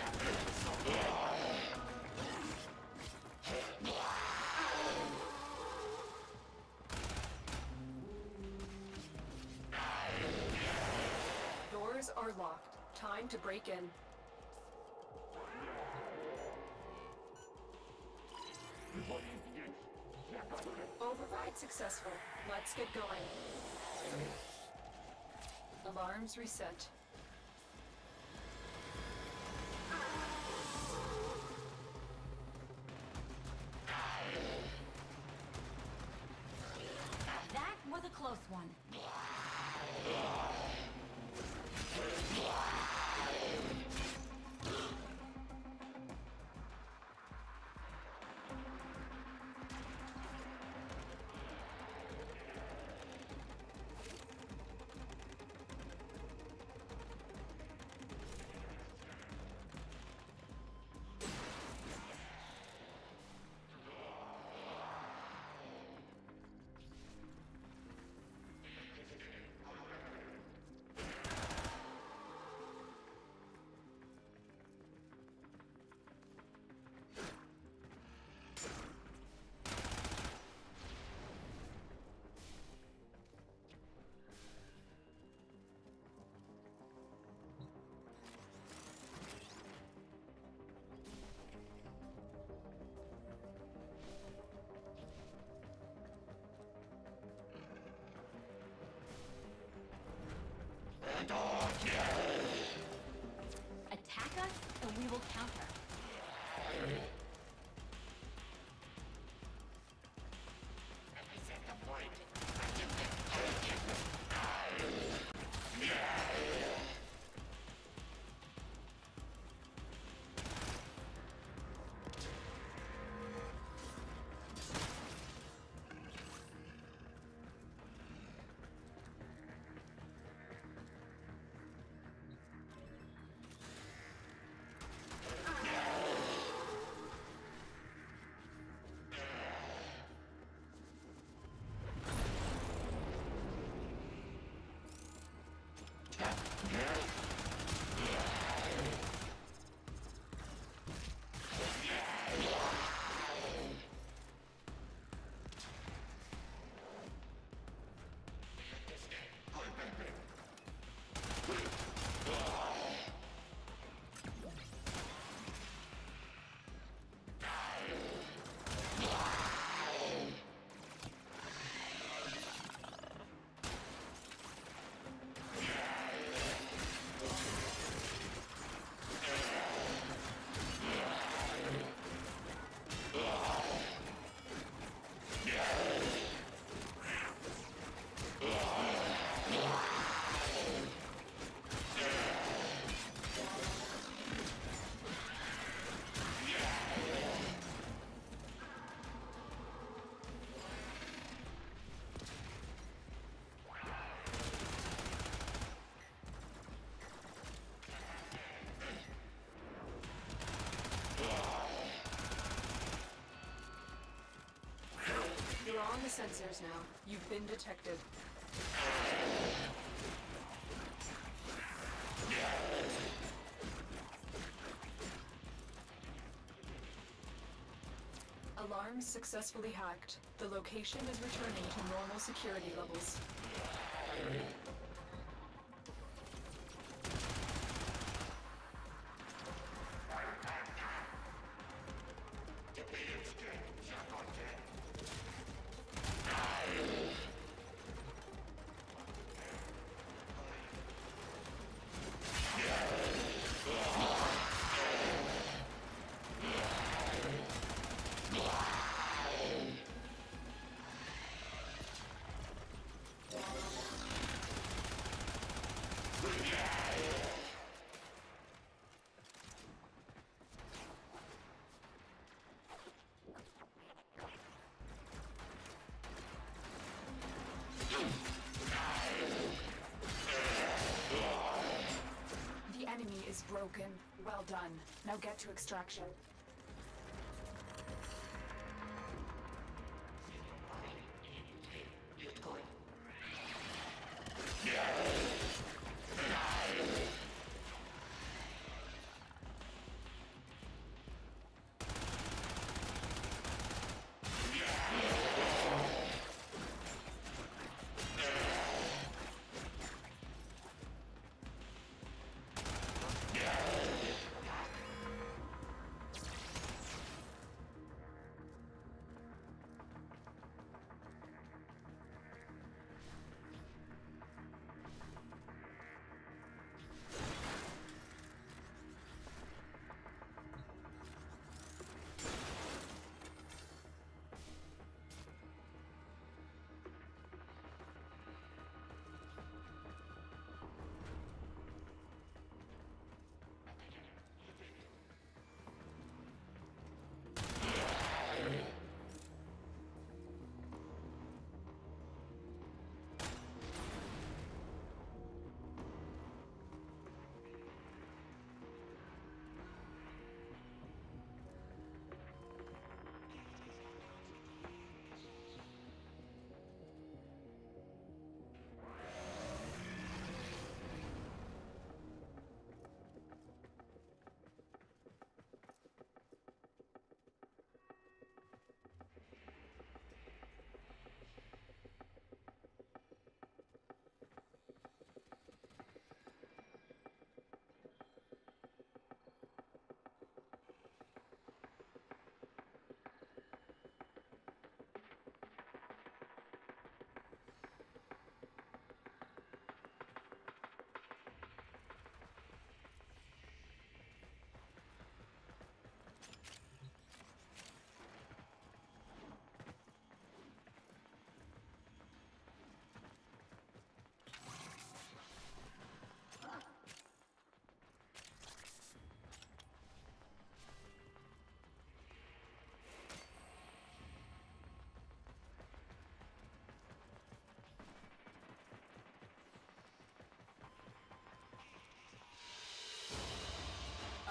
Doors are locked. Time to break in. Override successful. Let's get going. Alarms reset. That was a close one. Attack us, and we will counter. You're on the sensors now. You've been detected. Alarms successfully hacked. The location is returning to normal security levels. The enemy is broken. Well done. Now get to extraction.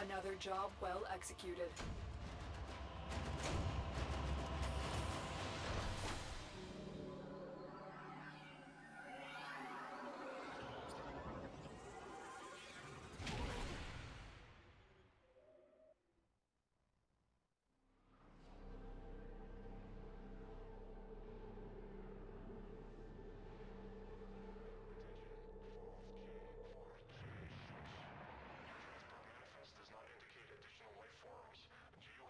Another job well executed. Manifest does not indicate additional life forms.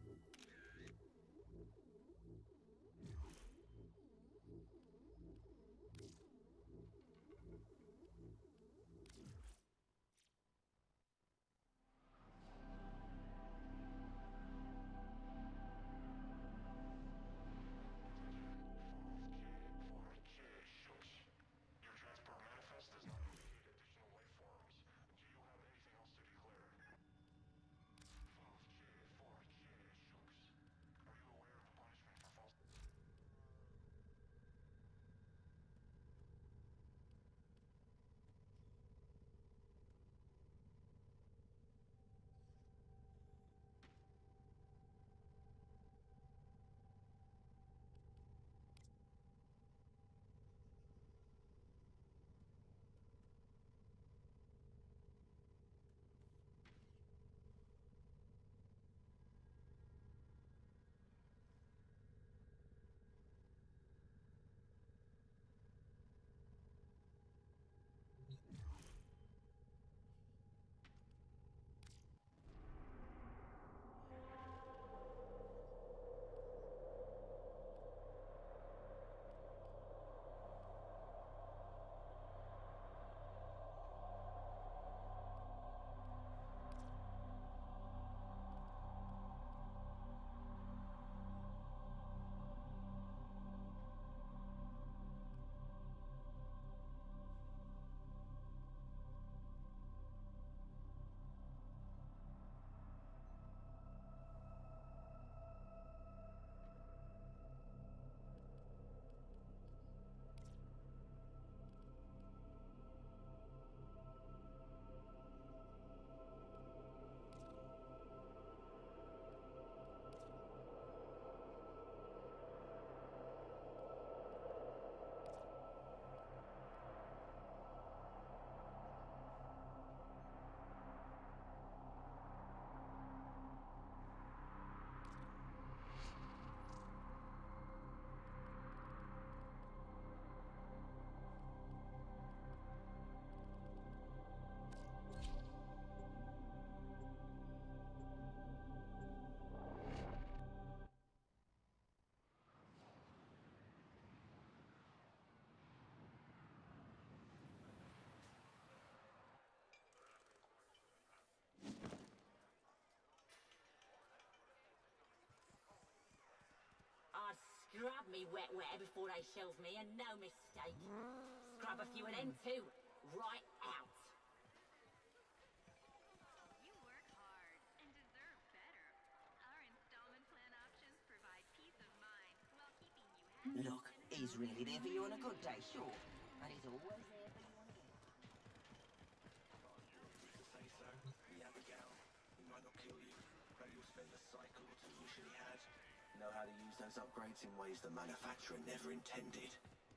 I scrub me wet before they shells me, and no mistake. Scrub a few of them too, right out. You work hard and deserve better. Our installment plan options provide peace of mind while keeping you happy. Look, he's really there for you on a good day, sure. But he's always there for you on a bad. Say so. The Abigail. He might not kill you, but he'll spend a cycle or two wishing he had. Know how to use those upgrades in ways the manufacturer never intended.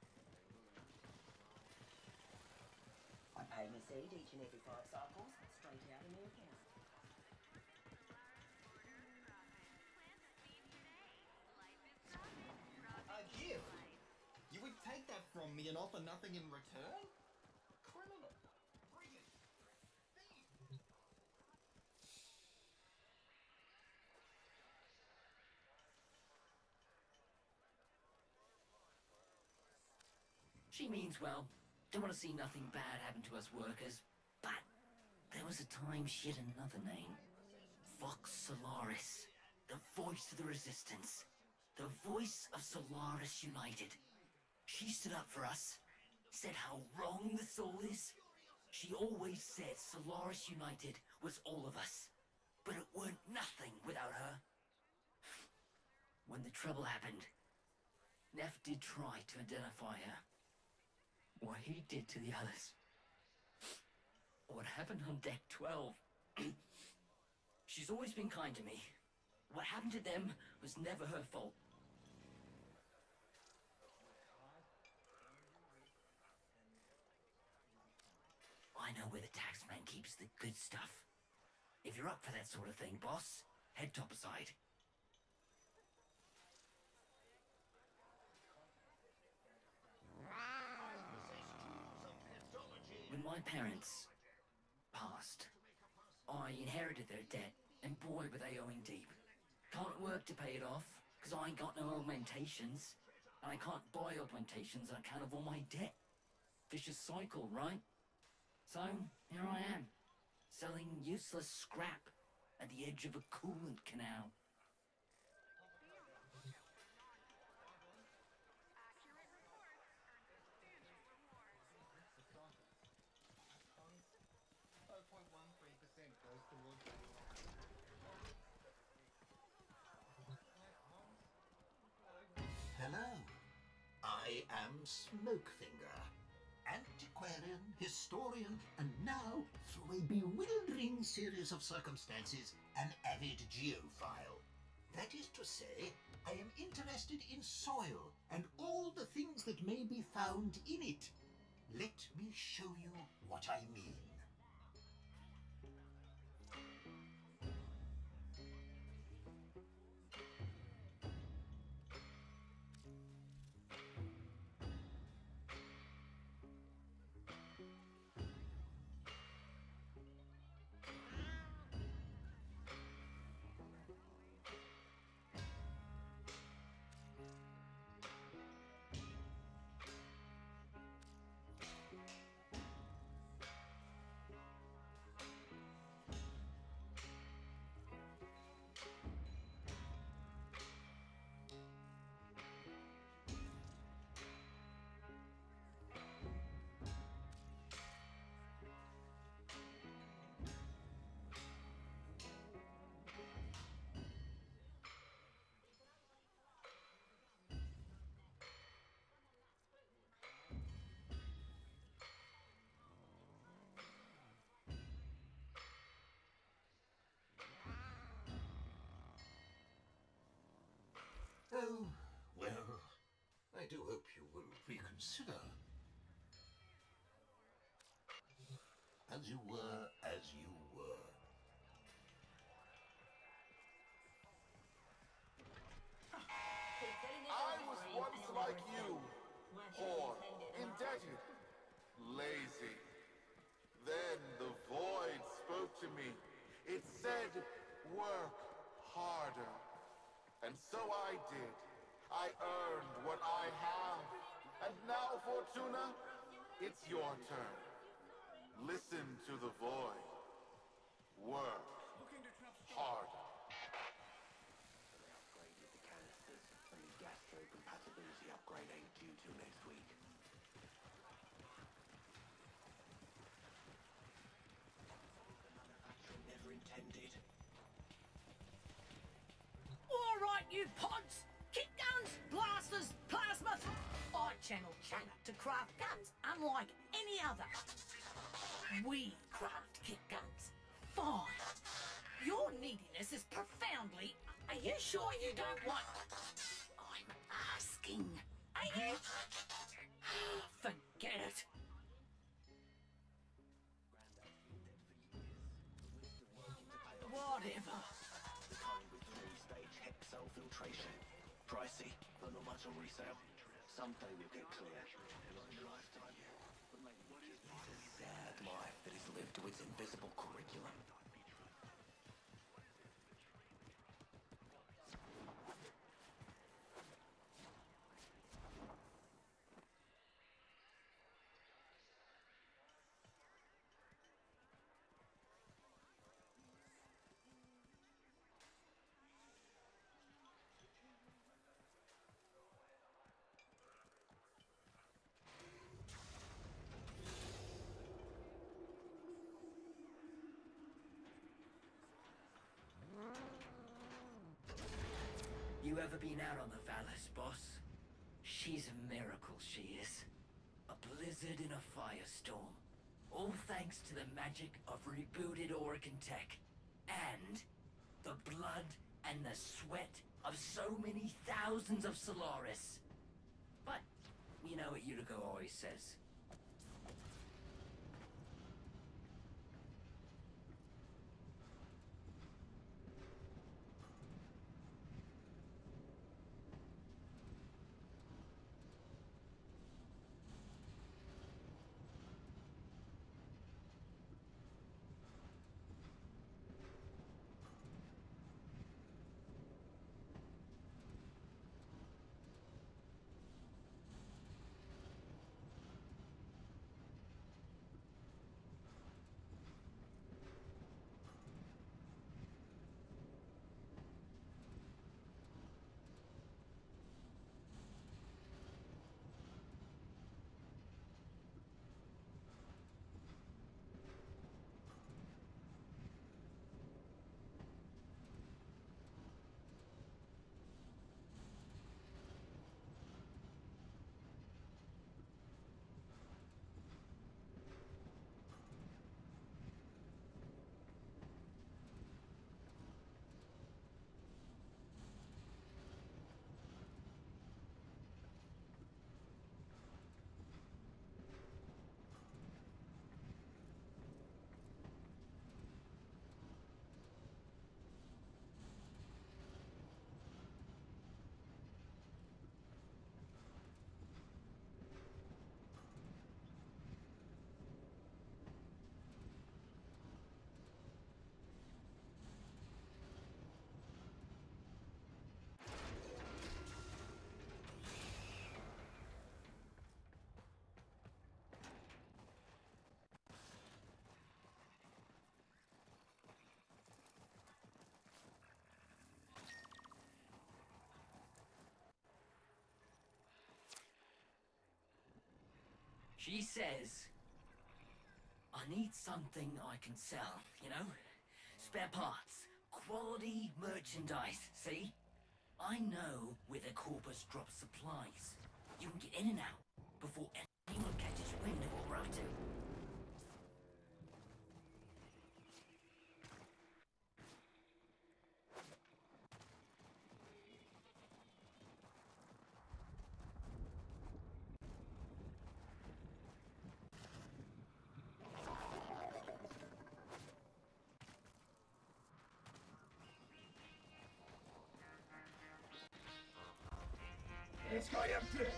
I pay my seed each and every 5 cycles, straight out of my account. A gift? You would take that from me and offer nothing in return? Criminal. Brilliant. Thief. She means well. Don't want to see nothing bad happen to us workers. But there was a time she had another name. Vox Solaris. The voice of the resistance. The voice of Solaris United. She stood up for us. Said how wrong the soul is. She always said Solaris United was all of us. But it weren't nothing without her. When the trouble happened, Neff did try to identify her. What he did to the others. What happened on Deck 12. She's always been kind to me. What happened to them was never her fault. I know where the taxman keeps the good stuff. If you're up for that sort of thing, boss, head topside. When my parents passed, I inherited their debt, and boy were they owing deep. Can't work to pay it off, because I ain't got no augmentations. And I can't buy augmentations on account of all my debt. Vicious cycle, right? So, here I am, selling useless scrap at the edge of a coolant canal. Hello, I am Smokefinger, antiquarian, historian, and now, through a bewildering series of circumstances, an avid geophile. That is to say, I am interested in soil and all the things that may be found in it. Let me show you what I mean. Oh, well, I do hope you will reconsider. As you were, as you were. I was once like you, poor, indebted, lazy. Then the void spoke to me. It said, work harder. And so I did. I earned what I have. And now, Fortuna, it's your turn. Listen to the void. Work harder. They upgraded the canisters, and the gastro-compatibility upgrade ain't due till next week. The manufacturer never intended. All right, you pods! Kick guns, blasters, plasma! I channel chatter to craft guns unlike any other. We craft kick guns. Fine. Your neediness is profoundly... Are you sure you don't want... I'm asking. Are you... Forget it. Whatever. The kind with 3-stage hexel filtration. Pricey, but not much on resale. Someday we'll get clear. Not in a lifetime. But maybe it's a sad life that is lived to its invisible curriculum. You ever been out on the Valis, boss? She's a miracle, she is. A blizzard in a firestorm. All thanks to the magic of rebooted Orokin tech. And the blood and the sweat of so many thousands of Solaris. But, you know what Yuriko always says. She says, I need something I can sell, you know? Spare parts, quality merchandise, see? I know where the Corpus drops supplies. You can get in and out before anyone catches wind of what we're up to. This guy empty!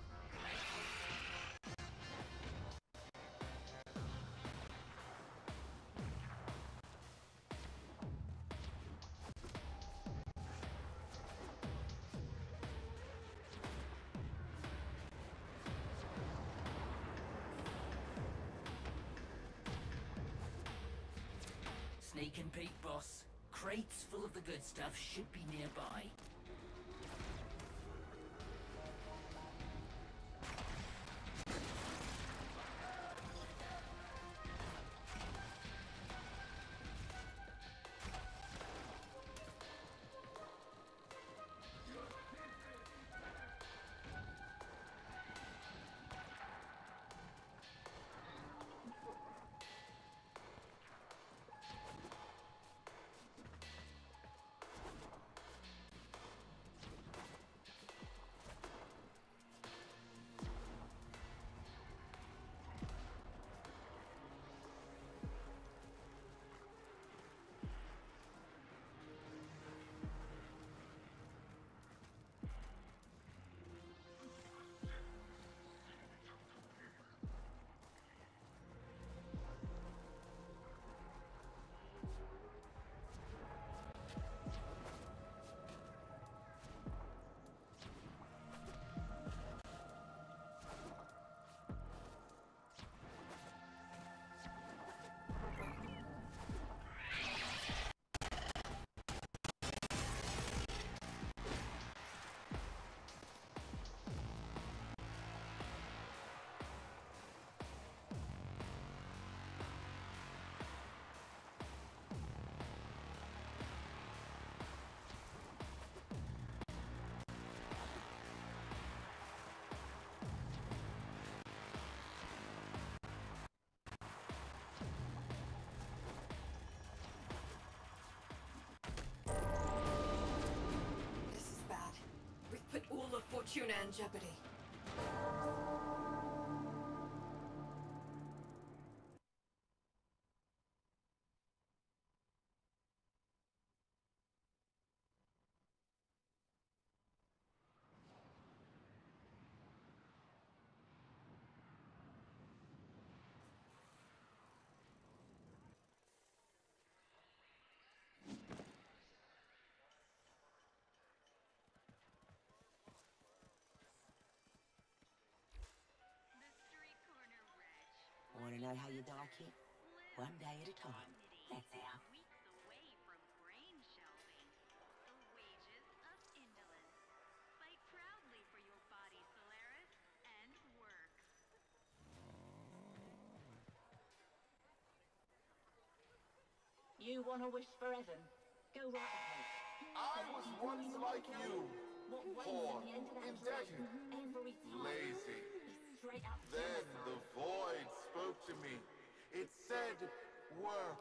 Sneak and peek, boss. Crates full of the good stuff should be nearby. Put all of Fortuna in jeopardy. Want to know how you like it? One day at a time. That's how. Weeks away from brain shelving. The wages of indolence. Fight proudly for your body, Solaris, and work. You want to wish for heaven? Go right ahead. I was once like you. What waits Poor, at the end of that indebted, every time lazy. is straight up Then genocide. the void spoke to me. It said, work.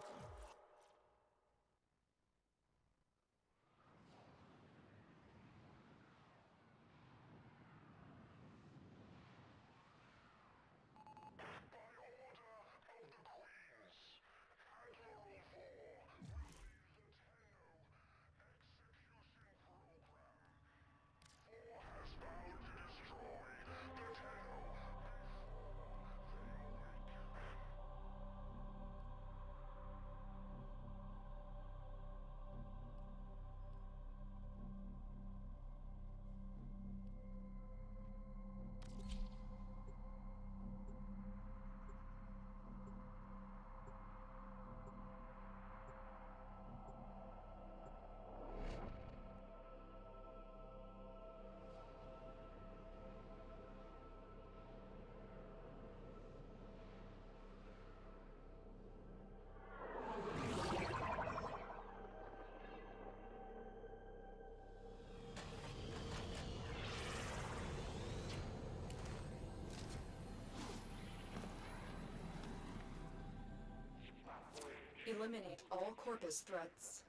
Eliminate all Corpus threats.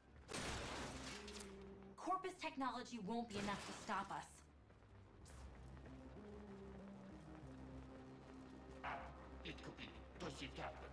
Corpus technology won't be enough to stop us. It could be Pussy Captain.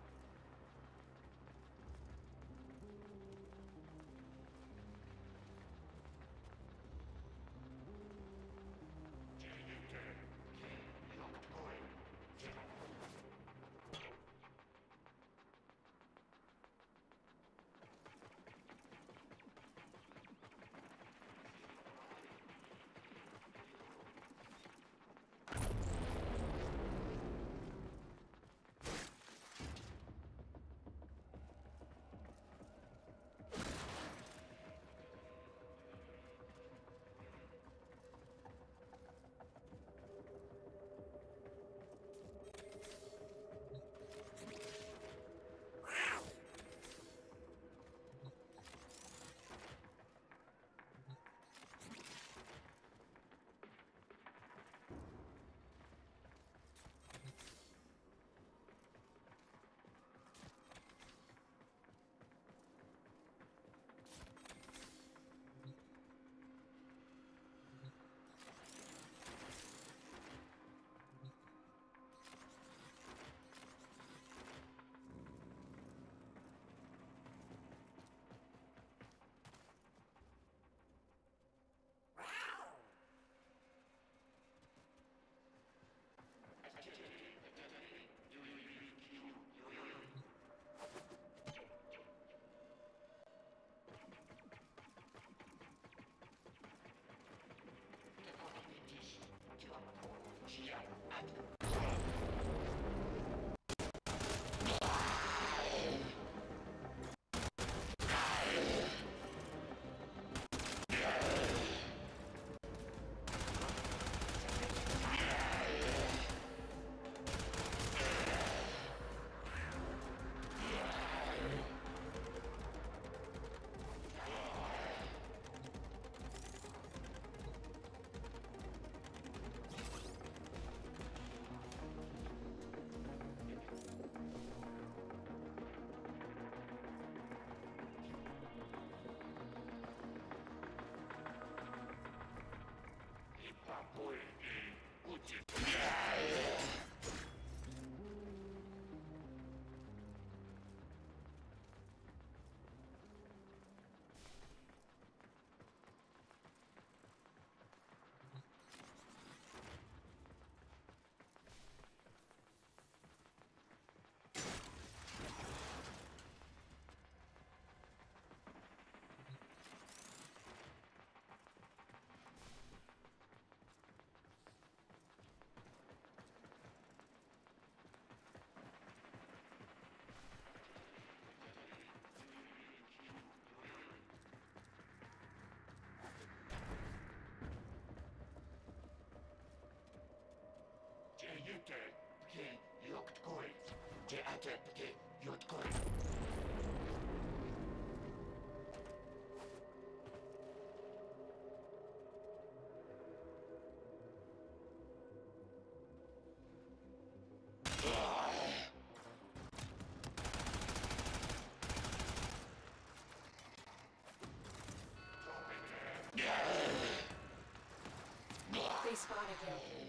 They spotted you.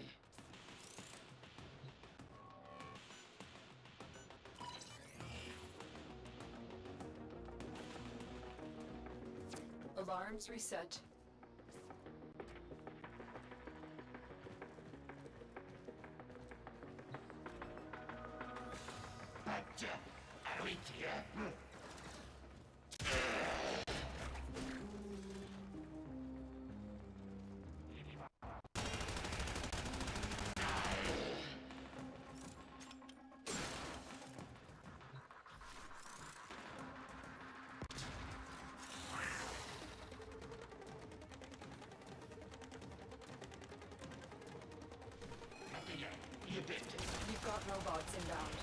Alarms reset. You've got robots inbound.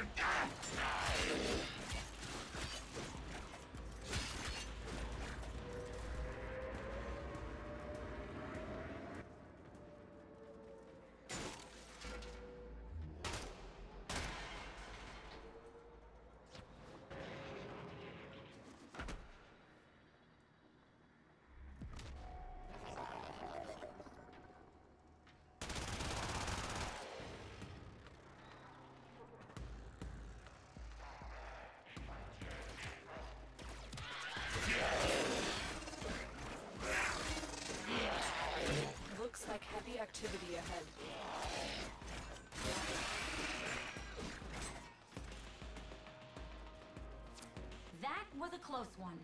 Looks like heavy activity ahead. That was a close one.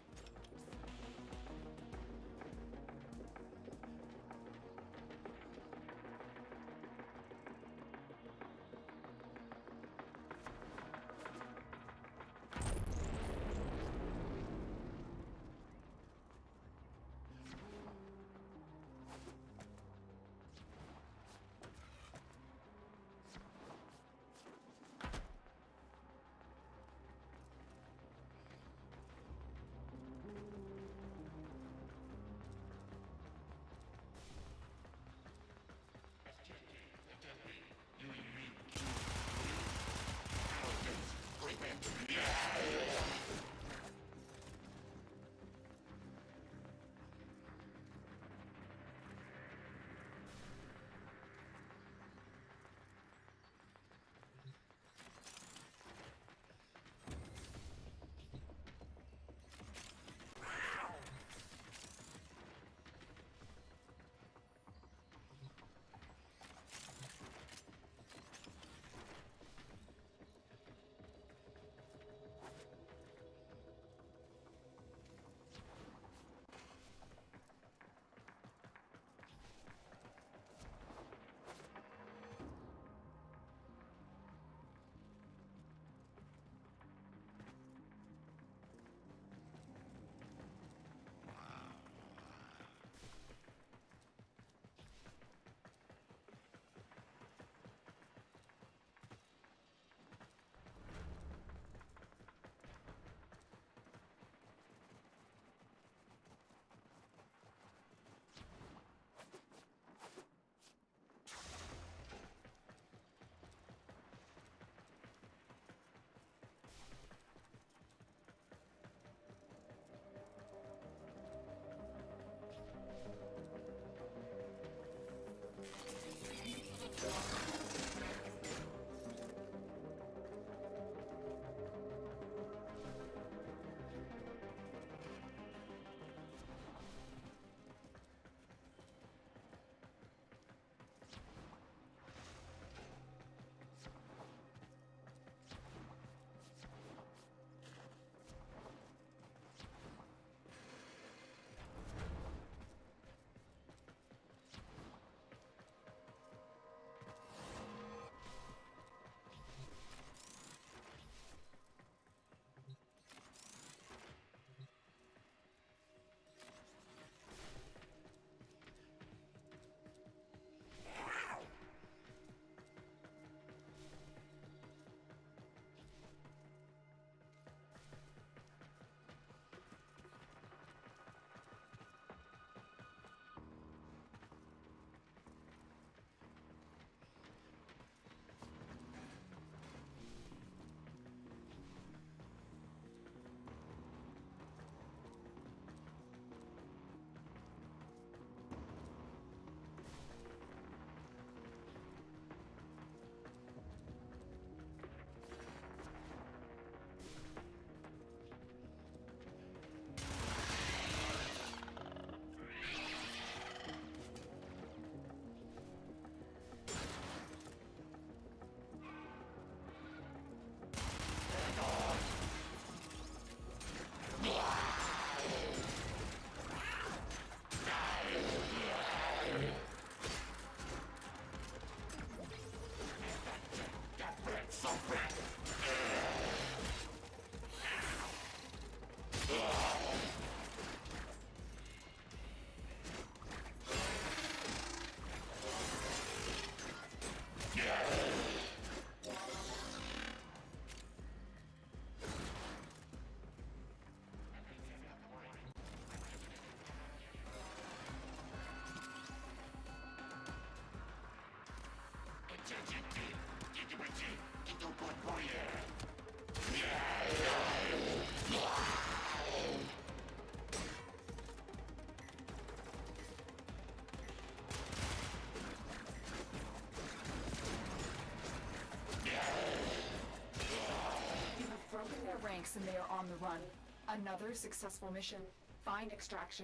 attacks and they are on the run. Another successful mission. Find extraction.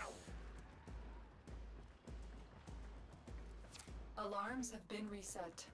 Alarms have been reset.